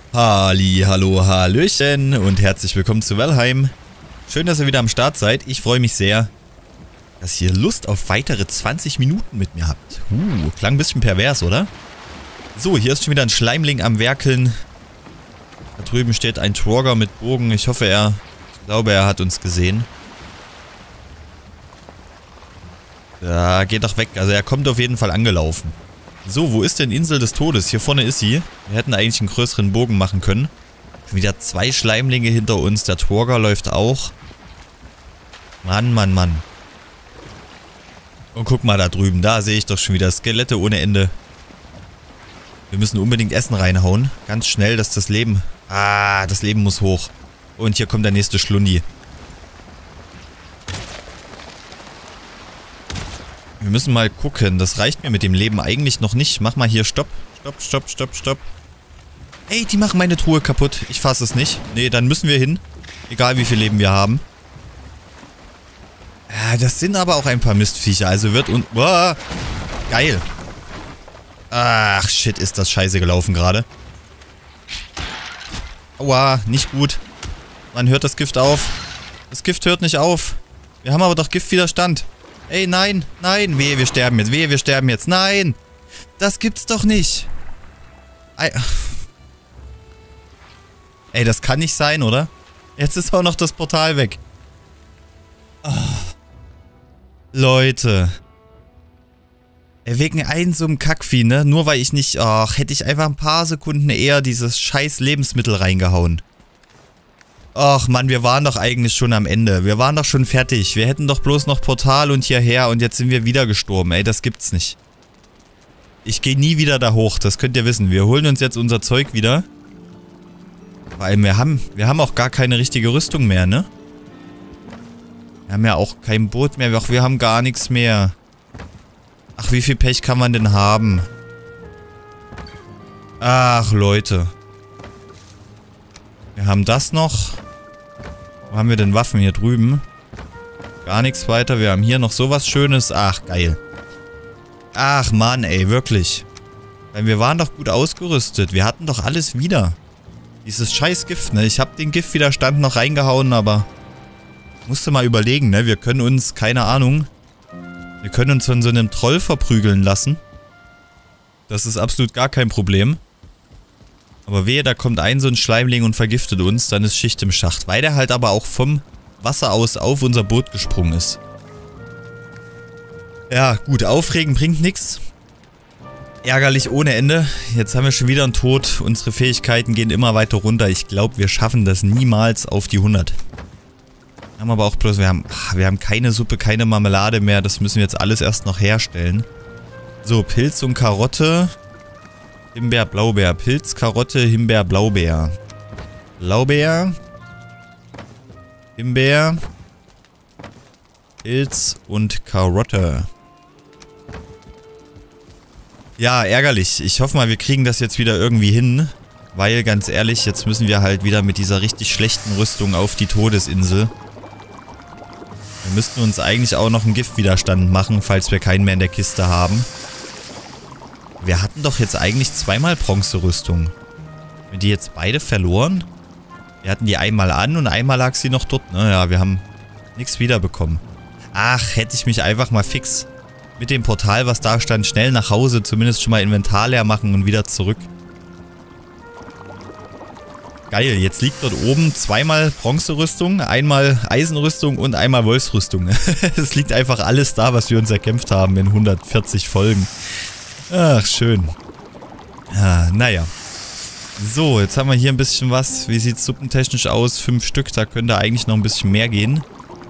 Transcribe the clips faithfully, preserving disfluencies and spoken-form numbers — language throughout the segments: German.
Halli, hallo, hallöchen und herzlich willkommen zu Valheim. Schön, dass ihr wieder am Start seid. Ich freue mich sehr, dass ihr Lust auf weitere zwanzig Minuten mit mir habt. Uh, klang ein bisschen pervers, oder? So, hier ist schon wieder ein Schleimling am Werkeln. Da drüben steht ein Trogger mit Bogen. Ich hoffe, er, ich glaube, er hat uns gesehen. Da geht doch weg. Also er kommt auf jeden Fall angelaufen. So, wo ist denn Insel des Todes? Hier vorne ist sie. Wir hätten eigentlich einen größeren Bogen machen können. Schon wieder zwei Schleimlinge hinter uns. Der Trogger läuft auch. Mann, Mann, Mann. Und guck mal da drüben. Da sehe ich doch schon wieder Skelette ohne Ende. Wir müssen unbedingt Essen reinhauen. Ganz schnell, dass das Leben... Ah, das Leben muss hoch. Und hier kommt der nächste Schlundi. Wir müssen mal gucken. Das reicht mir mit dem Leben eigentlich noch nicht. Mach mal hier Stopp. Stopp, Stopp, Stopp, Stopp. Ey, die machen meine Truhe kaputt. Ich fasse es nicht. Nee, dann müssen wir hin. Egal wie viel Leben wir haben. Ja, das sind aber auch ein paar Mistviecher. Also wird und... Boah, geil. Ach, shit, ist das scheiße gelaufen gerade. Aua, nicht gut. Man hört das Gift auf. Das Gift hört nicht auf. Wir haben aber doch Giftwiderstand. Ey, nein, nein, wehe, wir sterben jetzt, wehe, wir sterben jetzt, nein! Das gibt's doch nicht! Ey, das kann nicht sein, oder? Jetzt ist auch noch das Portal weg. Oh. Leute. Ey, wegen einem so einem Kackvieh, ne? Nur weil ich nicht, ach, hätte ich einfach ein paar Sekunden eher dieses scheiß Lebensmittel reingehauen. Ach Mann, wir waren doch eigentlich schon am Ende. Wir waren doch schon fertig. Wir hätten doch bloß noch Portal und hierher und jetzt sind wir wieder gestorben. Ey, das gibt's nicht. Ich gehe nie wieder da hoch, das könnt ihr wissen. Wir holen uns jetzt unser Zeug wieder. Vor allem, wir haben, wir haben auch gar keine richtige Rüstung mehr, ne? Wir haben ja auch kein Boot mehr. Ach, wir haben gar nichts mehr. Ach, wie viel Pech kann man denn haben? Ach, Leute. Wir haben das noch. Wo haben wir denn Waffen? Hier drüben. Gar nichts weiter. Wir haben hier noch sowas Schönes. Ach, geil. Ach, Mann, ey, wirklich. Weil wir waren doch gut ausgerüstet. Wir hatten doch alles wieder. Dieses scheiß Gift, ne? Ich habe den Giftwiderstand noch reingehauen, aber... Musste mal überlegen, ne? Wir können uns, keine Ahnung... Wir können uns von so einem Troll verprügeln lassen. Das ist absolut gar kein Problem. Aber wehe, da kommt ein so ein Schleimling und vergiftet uns, dann ist Schicht im Schacht. Weil der halt aber auch vom Wasser aus auf unser Boot gesprungen ist. Ja, gut, aufregen bringt nichts. Ärgerlich ohne Ende. Jetzt haben wir schon wieder einen Tod. Unsere Fähigkeiten gehen immer weiter runter. Ich glaube, wir schaffen das niemals auf die hundert. Wir haben aber auch bloß, wir haben, wir haben keine Suppe, keine Marmelade mehr. Das müssen wir jetzt alles erst noch herstellen. So, Pilz und Karotte... Himbeer, Blaubeer. Pilz, Karotte, Himbeer, Blaubeer. Blaubeer. Himbeer. Pilz und Karotte. Ja, ärgerlich. Ich hoffe mal, wir kriegen das jetzt wieder irgendwie hin. Weil, ganz ehrlich, jetzt müssen wir halt wieder mit dieser richtig schlechten Rüstung auf die Todesinsel. Wir müssten uns eigentlich auch noch einen Giftwiderstand machen, falls wir keinen mehr in der Kiste haben. Wir hatten doch jetzt eigentlich zweimal Bronzerüstung. Haben wir die jetzt beide verloren? Wir hatten die einmal an und einmal lag sie noch dort. Naja, wir haben nichts wiederbekommen. Ach, hätte ich mich einfach mal fix mit dem Portal, was da stand, schnell nach Hause, zumindest schon mal Inventar leer machen und wieder zurück. Geil, jetzt liegt dort oben zweimal Bronzerüstung, einmal Eisenrüstung und einmal Wolfsrüstung. Es liegt einfach alles da, was wir uns erkämpft haben in hundertvierzig Folgen. Ach, schön. Ah, naja. So, jetzt haben wir hier ein bisschen was. Wie sieht es suppentechnisch aus? Fünf Stück, da könnte eigentlich noch ein bisschen mehr gehen.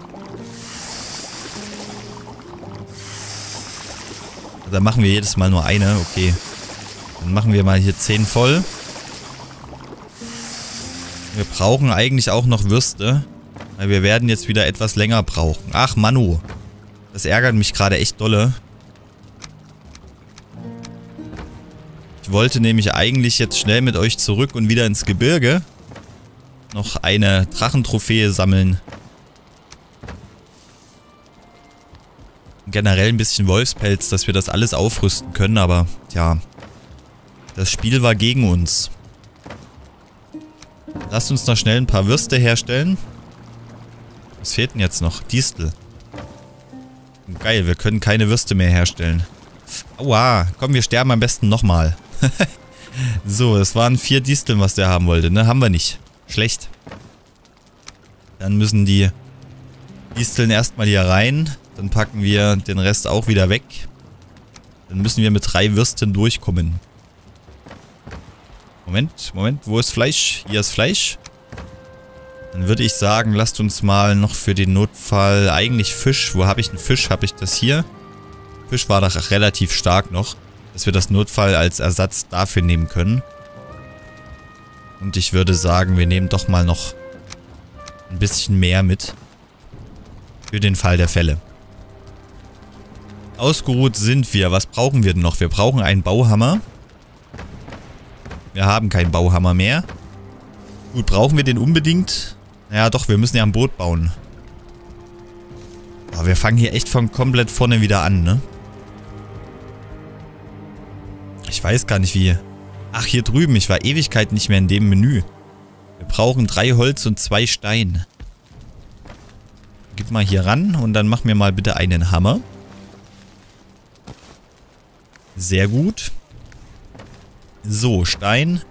Da machen wir jedes Mal nur eine, okay. Dann machen wir mal hier zehn voll. Wir brauchen eigentlich auch noch Würste. Weil wir werden jetzt wieder etwas länger brauchen. Ach, Manu. Das ärgert mich gerade echt dolle. Ich wollte nämlich eigentlich jetzt schnell mit euch zurück und wieder ins Gebirge noch eine Drachentrophäe sammeln. generell ein bisschen Wolfspelz, dass wir das alles aufrüsten können, aber tja, das Spiel war gegen uns. Lasst uns noch schnell ein paar Würste herstellen. Was fehlt denn jetzt noch? Distel. Geil, wir können keine Würste mehr herstellen. Aua, komm, wir sterben am besten nochmal. So, es waren vier Disteln, was der haben wollte, ne? Haben wir nicht. Schlecht. Dann müssen die Disteln erstmal hier rein. Dann packen wir den Rest auch wieder weg. Dann müssen wir mit drei Würsten durchkommen. Moment, Moment, wo ist Fleisch? Hier ist Fleisch. Dann würde ich sagen, lasst uns mal noch für den Notfall eigentlich Fisch. Wo habe ich den Fisch? Habe ich das hier? Fisch war doch relativ stark noch, dass wir das Notfall als Ersatz dafür nehmen können. Und ich würde sagen, wir nehmen doch mal noch ein bisschen mehr mit. Für den Fall der Fälle. Ausgeruht sind wir. Was brauchen wir denn noch? Wir brauchen einen Bauhammer. Wir haben keinen Bauhammer mehr. Gut, brauchen wir den unbedingt? Ja doch, wir müssen ja ein Boot bauen. Aber wir fangen hier echt von komplett vorne wieder an, ne? Ich weiß gar nicht wie. Ach, hier drüben. Ich war Ewigkeit nicht mehr in dem Menü. Wir brauchen drei Holz und zwei Stein. Gib mal hier ran und dann mach mir mal bitte einen Hammer. Sehr gut. So, Stein.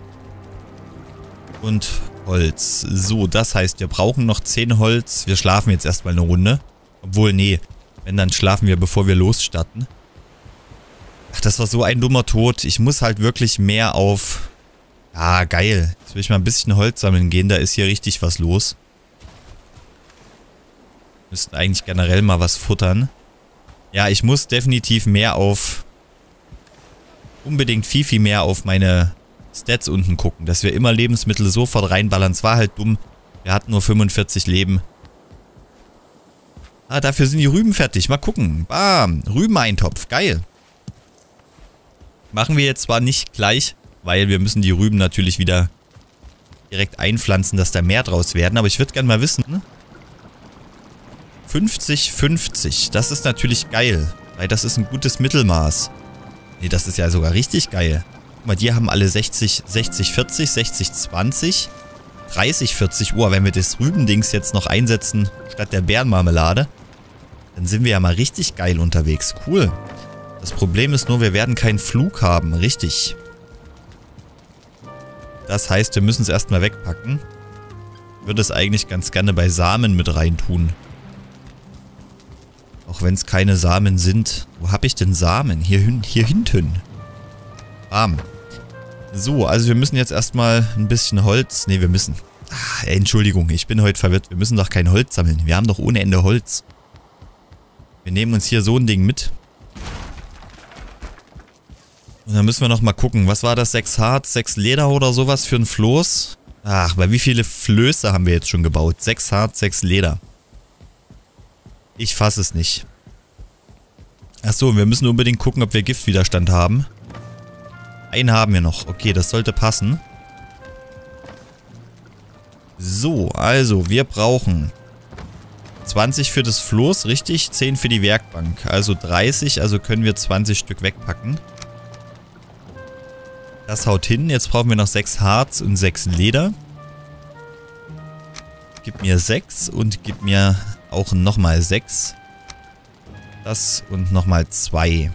Und Holz. So, das heißt, wir brauchen noch zehn Holz. Wir schlafen jetzt erstmal eine Runde. Obwohl, nee. Wenn, dann schlafen wir, bevor wir losstarten. Ach, das war so ein dummer Tod. Ich muss halt wirklich mehr auf... Ah, geil. Jetzt will ich mal ein bisschen Holz sammeln gehen. Da ist hier richtig was los. Müssten eigentlich generell mal was futtern. Ja, ich muss definitiv mehr auf... Unbedingt viel, viel mehr auf meine Stats unten gucken. Dass wir immer Lebensmittel sofort reinballern. Es war halt dumm. Wir hatten nur fünfundvierzig Leben. Ah, dafür sind die Rüben fertig. Mal gucken. Bam. Rübeneintopf. Geil. Machen wir jetzt zwar nicht gleich, weil wir müssen die Rüben natürlich wieder direkt einpflanzen, dass da mehr draus werden. Aber ich würde gerne mal wissen. fünfzig, fünfzig. Das ist natürlich geil. Weil das ist ein gutes Mittelmaß. Ne, das ist ja sogar richtig geil. Guck mal, die haben alle sechzig, sechzig, vierzig, sechzig, zwanzig, dreißig, vierzig Uhr. Wenn wir das Rübendings jetzt noch einsetzen, statt der Bärenmarmelade, dann sind wir ja mal richtig geil unterwegs. Cool. Das Problem ist nur, wir werden keinen Flug haben. Richtig. Das heißt, wir müssen es erstmal wegpacken. Ich würde es eigentlich ganz gerne bei Samen mit reintun. Auch wenn es keine Samen sind. Wo habe ich denn Samen? Hier, hier hinten. Bam. So, also wir müssen jetzt erstmal ein bisschen Holz... Ne, wir müssen... Ah, Entschuldigung, ich bin heute verwirrt. Wir müssen doch kein Holz sammeln. Wir haben doch ohne Ende Holz. Wir nehmen uns hier so ein Ding mit. Und dann müssen wir noch mal gucken. Was war das? Sechs Harz, sechs Leder oder sowas für ein Floß? Ach, bei wie viele Flöße haben wir jetzt schon gebaut? Sechs Harz, sechs Leder. Ich fasse es nicht. Achso, wir müssen unbedingt gucken, ob wir Giftwiderstand haben. Einen haben wir noch. Okay, das sollte passen. So, also wir brauchen zwanzig für das Floß, richtig? zehn für die Werkbank. Also dreißig, also können wir zwanzig Stück wegpacken. Das haut hin. Jetzt brauchen wir noch sechs Harz und sechs Leder. Gib mir sechs und gib mir auch nochmal sechs. Das und nochmal zwei.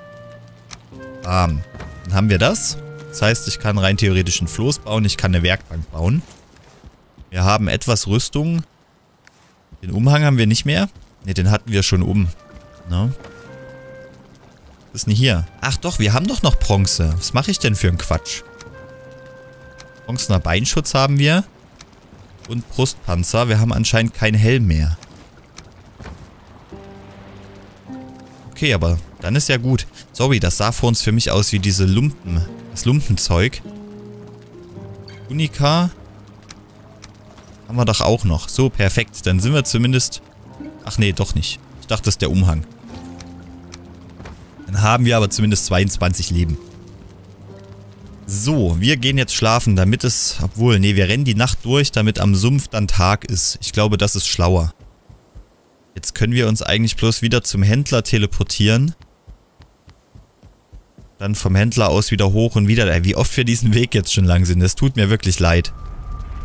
Bam. Dann haben wir das. Das heißt, ich kann rein theoretisch ein Floß bauen. Ich kann eine Werkbank bauen. Wir haben etwas Rüstung. Den Umhang haben wir nicht mehr. Ne, den hatten wir schon um. No. Was ist denn hier? Ach doch, wir haben doch noch Bronze. Was mache ich denn für einen Quatsch? Bronzener Beinschutz haben wir. Und Brustpanzer. Wir haben anscheinend keinen Helm mehr. Okay, aber dann ist ja gut. Sorry, das sah vor uns für mich aus wie diese Lumpen. Das Lumpenzeug. Unika. Haben wir doch auch noch. So, perfekt. Dann sind wir zumindest... Ach nee, doch nicht. Ich dachte, das ist der Umhang. Dann haben wir aber zumindest zweiundzwanzig Leben. So, wir gehen jetzt schlafen, damit es... Obwohl, nee, wir rennen die Nacht durch, damit am Sumpf dann Tag ist. Ich glaube, das ist schlauer. Jetzt können wir uns eigentlich bloß wieder zum Händler teleportieren. Dann vom Händler aus wieder hoch und wieder. Wie oft wir diesen Weg jetzt schon lang sind, das tut mir wirklich leid.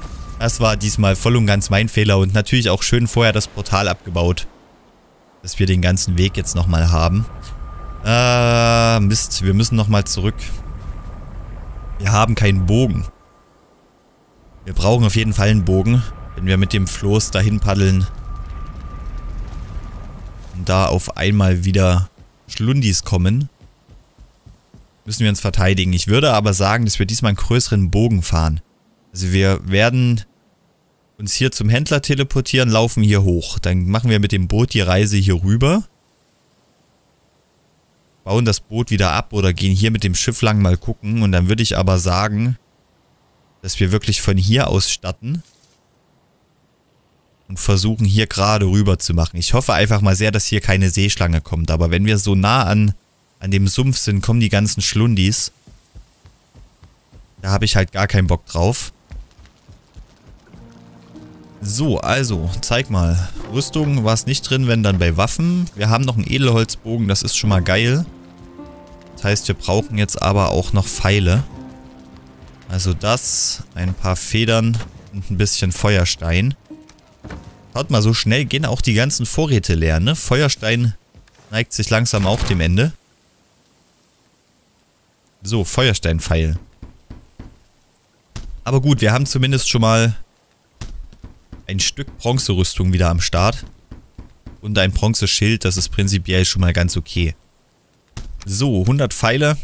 Das war diesmal voll und ganz mein Fehler und natürlich auch schön vorher das Portal abgebaut. Dass wir den ganzen Weg jetzt nochmal haben. Äh, Mist, wir müssen nochmal zurück. Wir haben keinen Bogen. Wir brauchen auf jeden Fall einen Bogen, wenn wir mit dem Floß dahin paddeln. Und da auf einmal wieder Schlundis kommen, müssen wir uns verteidigen. Ich würde aber sagen, dass wir diesmal einen größeren Bogen fahren. Also wir werden uns hier zum Händler teleportieren, laufen hier hoch. Dann machen wir mit dem Boot die Reise hier rüber. Bauen das Boot wieder ab oder gehen hier mit dem Schiff lang mal gucken. Und dann würde ich aber sagen, dass wir wirklich von hier aus starten. Und versuchen hier gerade rüber zu machen. Ich hoffe einfach mal sehr, dass hier keine Seeschlange kommt. Aber wenn wir so nah an, an dem Sumpf sind, kommen die ganzen Schlundis. Da habe ich halt gar keinen Bock drauf. So, also, zeig mal. Rüstung war es nicht drin, wenn dann bei Waffen. Wir haben noch einen Edelholzbogen, das ist schon mal geil. Das heißt, wir brauchen jetzt aber auch noch Pfeile. Also das, ein paar Federn und ein bisschen Feuerstein. Schaut mal, so schnell gehen auch die ganzen Vorräte leer, ne? Feuerstein neigt sich langsam auch dem Ende. So, Feuersteinpfeil. Aber gut, wir haben zumindest schon mal ein Stück Bronzerüstung wieder am Start. Und ein Bronzeschild, das ist prinzipiell schon mal ganz okay. So, hundert Pfeile.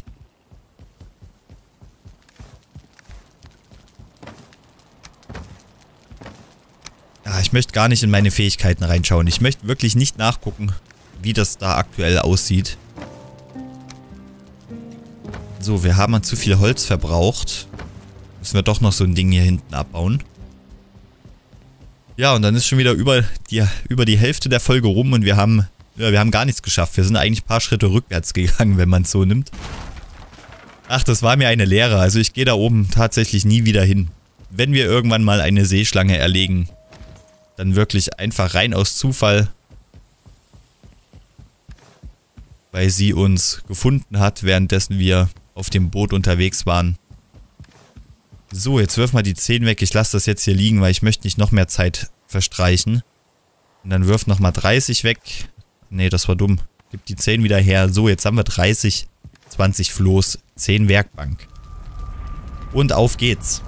Ja, ich möchte gar nicht in meine Fähigkeiten reinschauen. Ich möchte wirklich nicht nachgucken, wie das da aktuell aussieht. So, wir haben zu viel Holz verbraucht. Müssen wir doch noch so ein Ding hier hinten abbauen. Ja, und dann ist schon wieder über die, über die Hälfte der Folge rum und wir haben, ja, wir haben gar nichts geschafft. Wir sind eigentlich ein paar Schritte rückwärts gegangen, wenn man es so nimmt. Ach, das war mir eine Lehre. Also ich gehe da oben tatsächlich nie wieder hin. Wenn wir irgendwann mal eine Seeschlange erlegen, dann wirklich einfach rein aus Zufall, weil sie uns gefunden hat, währenddessen wir auf dem Boot unterwegs waren. So, jetzt wirf mal die zehn weg. Ich lasse das jetzt hier liegen, weil ich möchte nicht noch mehr Zeit verstreichen. Und dann wirf nochmal dreißig weg. Nee, das war dumm. Gib die zehn wieder her. So, jetzt haben wir dreißig, zwanzig Floß, zehn Werkbank. Und auf geht's.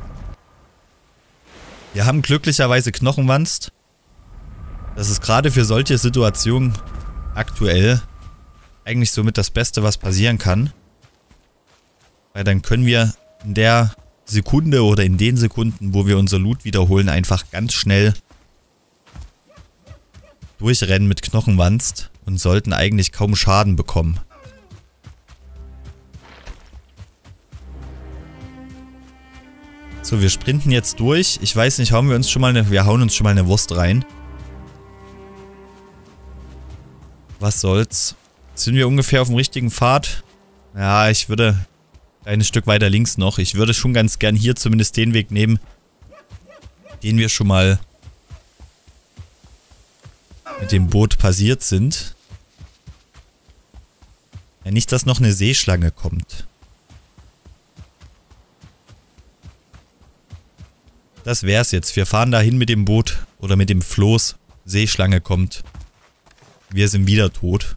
Wir haben glücklicherweise Knochenwanst. Das ist gerade für solche Situationen aktuell eigentlich somit das Beste, was passieren kann. Weil dann können wir in der Sekunde oder in den Sekunden, wo wir unser Loot wiederholen, einfach ganz schnell durchrennen mit Knochenwanst und sollten eigentlich kaum Schaden bekommen. So, wir sprinten jetzt durch. Ich weiß nicht, hauen wir uns schon mal eine, wir hauen uns schon mal eine Wurst rein. Was soll's? Sind wir ungefähr auf dem richtigen Pfad? Ja, ich würde ein Stück weiter links noch. Ich würde schon ganz gern hier zumindest den Weg nehmen, den wir schon mal mit dem Boot passiert sind. Ja, nicht, dass noch eine Seeschlange kommt. Das wär's jetzt. Wir fahren dahin mit dem Boot oder mit dem Floß. Seeschlange kommt. Wir sind wieder tot.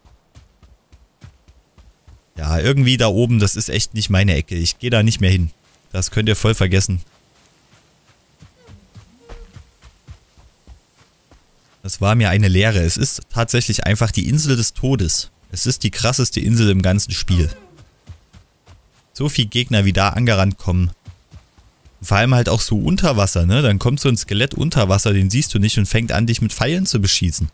Ja, irgendwie da oben, das ist echt nicht meine Ecke. Ich gehe da nicht mehr hin. Das könnt ihr voll vergessen. Das war mir eine Lehre. Es ist tatsächlich einfach die Insel des Todes. Es ist die krasseste Insel im ganzen Spiel. So viele Gegner, wie da angerannt kommen. Vor allem halt auch so unter Wasser, ne? Dann kommt so ein Skelett unter Wasser, den siehst du nicht und fängt an, dich mit Pfeilen zu beschießen.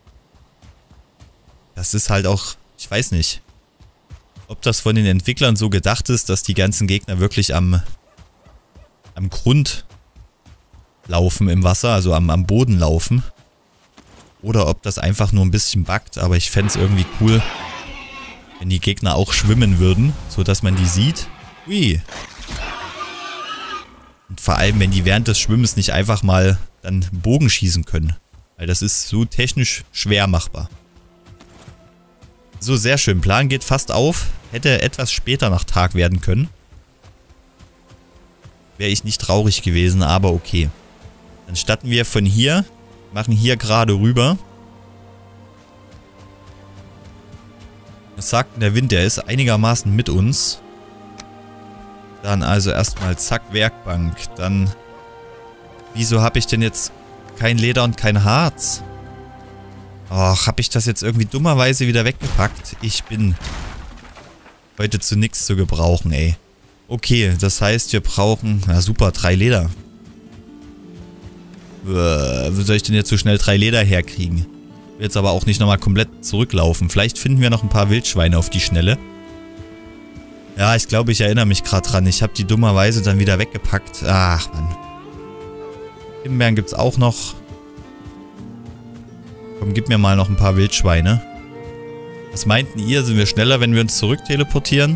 Das ist halt auch, ich weiß nicht, ob das von den Entwicklern so gedacht ist, dass die ganzen Gegner wirklich am, am Grund laufen im Wasser, also am, am Boden laufen. Oder ob das einfach nur ein bisschen buggt, aber ich fände es irgendwie cool, wenn die Gegner auch schwimmen würden, sodass man die sieht. Ui. Und vor allem, wenn die während des Schwimmens nicht einfach mal dann Bogen schießen können. Weil das ist so technisch schwer machbar. So, sehr schön. Plan geht fast auf. Hätte etwas später nach Tag werden können. Wäre ich nicht traurig gewesen, aber okay. Dann starten wir von hier, machen hier gerade rüber. Was sagt denn der Wind? Der ist einigermaßen mit uns. Dann also erstmal zack, Werkbank. Dann, wieso habe ich denn jetzt kein Leder und kein Harz? Och, habe ich das jetzt irgendwie dummerweise wieder weggepackt? Ich bin heute zu nichts zu gebrauchen, ey. Okay, das heißt, wir brauchen... Na super, drei Leder. Äh, wie soll ich denn jetzt so schnell drei Leder herkriegen? Ich will jetzt aber auch nicht nochmal komplett zurücklaufen. Vielleicht finden wir noch ein paar Wildschweine auf die Schnelle. Ja, ich glaube, ich erinnere mich gerade dran. Ich habe die dummerweise dann wieder weggepackt. Ach, Mann. Himbeeren gibt es auch noch. Komm, gib mir mal noch ein paar Wildschweine. Was meinten ihr? Sind wir schneller, wenn wir uns zurück teleportieren?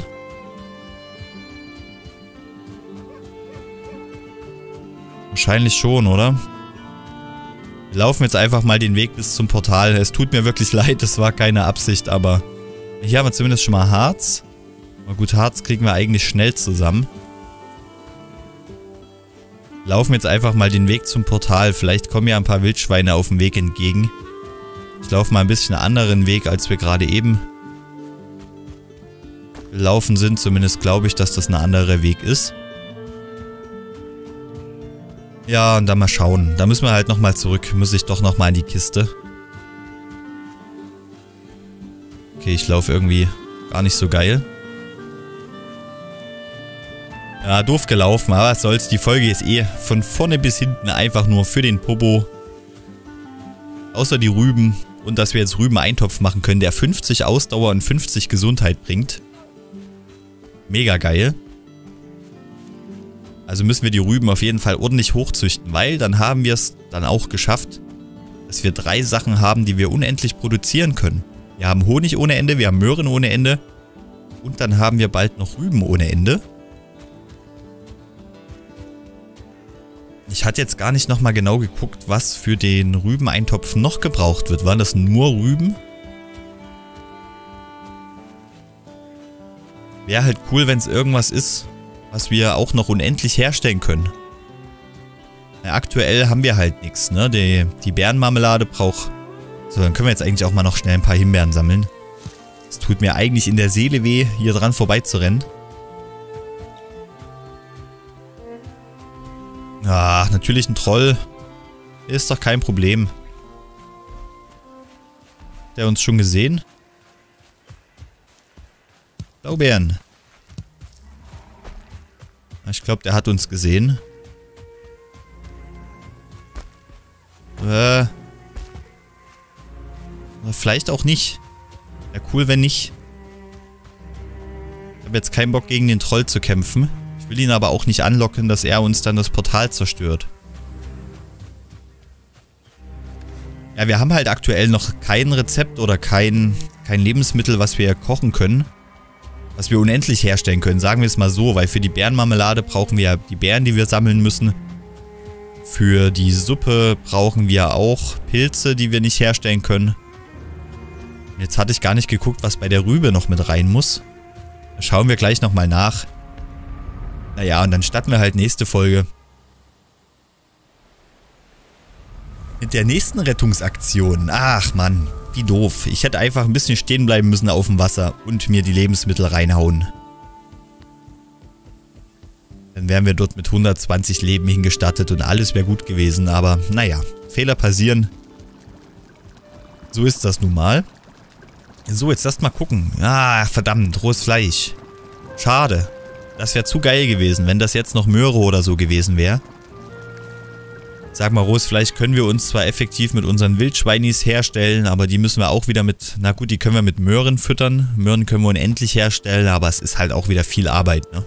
Wahrscheinlich schon, oder? Wir laufen jetzt einfach mal den Weg bis zum Portal. Es tut mir wirklich leid, das war keine Absicht, aber... Hier haben wir zumindest schon mal Harz. Aber gut, Harz kriegen wir eigentlich schnell zusammen. Wir laufen jetzt einfach mal den Weg zum Portal. Vielleicht kommen ja ein paar Wildschweine auf dem Weg entgegen. Ich laufe mal ein bisschen einen anderen Weg, als wir gerade eben gelaufen sind. Zumindest glaube ich, dass das ein anderer Weg ist. Ja, und dann mal schauen. Da müssen wir halt nochmal zurück. Muss ich doch nochmal in die Kiste. Okay, ich laufe irgendwie gar nicht so geil. Ja, doof gelaufen, aber was soll's. Die Folge ist eh von vorne bis hinten einfach nur für den Popo. Außer die Rüben. Und dass wir jetzt Rüben-Eintopf machen können, der fünfzig Ausdauer und fünfzig Gesundheit bringt. Mega geil. Also müssen wir die Rüben auf jeden Fall ordentlich hochzüchten, weil dann haben wir es dann auch geschafft, dass wir drei Sachen haben, die wir unendlich produzieren können. Wir haben Honig ohne Ende, wir haben Möhren ohne Ende und dann haben wir bald noch Rüben ohne Ende. Ich hatte jetzt gar nicht nochmal genau geguckt, was für den Rübeneintopf noch gebraucht wird. Waren das nur Rüben? Wäre halt cool, wenn es irgendwas ist, was wir auch noch unendlich herstellen können. Ja, aktuell haben wir halt nichts, ne? Die, die Beerenmarmelade braucht... So, dann können wir jetzt eigentlich auch mal noch schnell ein paar Himbeeren sammeln. Es tut mir eigentlich in der Seele weh, hier dran vorbeizurennen. Ach, natürlich ein Troll. Ist doch kein Problem. Hat der uns schon gesehen? Blaubeeren. Ich glaube, der hat uns gesehen. Äh. Vielleicht auch nicht. Wäre cool, wenn nicht. Ich habe jetzt keinen Bock, gegen den Troll zu kämpfen. Ich will ihn aber auch nicht anlocken, dass er uns dann das Portal zerstört. Ja, wir haben halt aktuell noch kein Rezept oder kein, kein Lebensmittel, was wir kochen können. Was wir unendlich herstellen können, sagen wir es mal so. Weil für die Beerenmarmelade brauchen wir ja die Beeren, die wir sammeln müssen. Für die Suppe brauchen wir auch Pilze, die wir nicht herstellen können. Und jetzt hatte ich gar nicht geguckt, was bei der Rübe noch mit rein muss. Da schauen wir gleich nochmal nach. Naja, und dann starten wir halt nächste Folge mit der nächsten Rettungsaktion. Ach Mann, wie doof. Ich hätte einfach ein bisschen stehen bleiben müssen auf dem Wasser und mir die Lebensmittel reinhauen. Dann wären wir dort mit hundertzwanzig Leben hingestattet und alles wäre gut gewesen. Aber naja, Fehler passieren. So ist das nun mal. So, jetzt lasst mal gucken. Ah, verdammt, rohes Fleisch. Schade. Das wäre zu geil gewesen, wenn das jetzt noch Möhre oder so gewesen wäre. Sag mal, rohes Fleisch können wir uns zwar effektiv mit unseren Wildschweinis herstellen, aber die müssen wir auch wieder mit... Na gut, die können wir mit Möhren füttern. Möhren können wir unendlich herstellen, aber es ist halt auch wieder viel Arbeit, ne?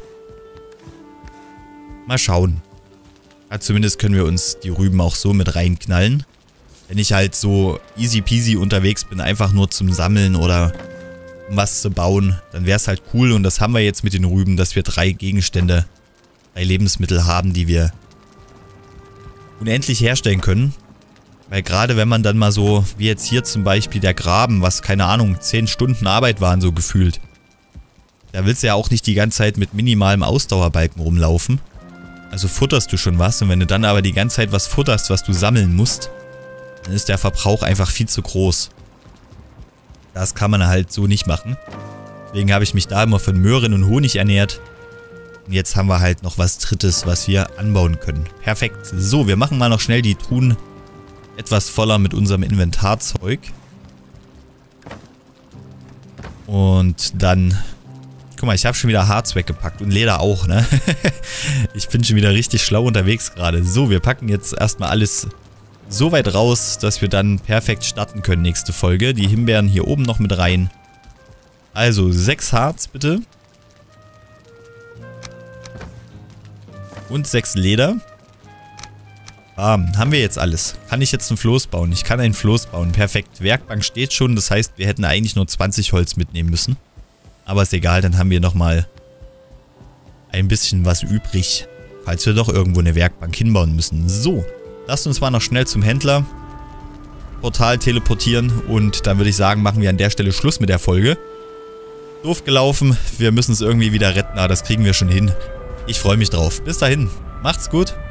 Mal schauen. Ja, zumindest können wir uns die Rüben auch so mit reinknallen. Wenn ich halt so easy peasy unterwegs bin, einfach nur zum Sammeln oder um was zu bauen, dann wäre es halt cool. Und das haben wir jetzt mit den Rüben, dass wir drei Gegenstände, drei Lebensmittel haben, die wir unendlich herstellen können. Weil gerade wenn man dann mal so, wie jetzt hier zum Beispiel der Graben, was keine Ahnung, zehn Stunden Arbeit waren so gefühlt. Da willst du ja auch nicht die ganze Zeit mit minimalem Ausdauerbalken rumlaufen. Also futterst du schon was und wenn du dann aber die ganze Zeit was futterst, was du sammeln musst, dann ist der Verbrauch einfach viel zu groß. Das kann man halt so nicht machen. Deswegen habe ich mich da immer von Möhren und Honig ernährt. Und jetzt haben wir halt noch was Drittes, was wir anbauen können. Perfekt. So, wir machen mal noch schnell die Truhen etwas voller mit unserem Inventarzeug. Und dann... Guck mal, ich habe schon wieder Harz weggepackt und Leder auch, ne? Ich bin schon wieder richtig schlau unterwegs gerade. So, wir packen jetzt erstmal alles so weit raus, dass wir dann perfekt starten können nächste Folge. Die Himbeeren hier oben noch mit rein. Also, sechs Harz bitte. Und sechs Leder. Ah, haben wir jetzt alles. Kann ich jetzt ein Floß bauen? Ich kann ein Floß bauen. Perfekt. Werkbank steht schon. Das heißt, wir hätten eigentlich nur zwanzig Holz mitnehmen müssen. Aber ist egal, dann haben wir nochmal ein bisschen was übrig. Falls wir doch irgendwo eine Werkbank hinbauen müssen. So, lasst uns mal noch schnell zum Händler Portal teleportieren. Und dann würde ich sagen, machen wir an der Stelle Schluss mit der Folge. Doof gelaufen. Wir müssen es irgendwie wieder retten, aber das kriegen wir schon hin. Ich freue mich drauf. Bis dahin. Macht's gut.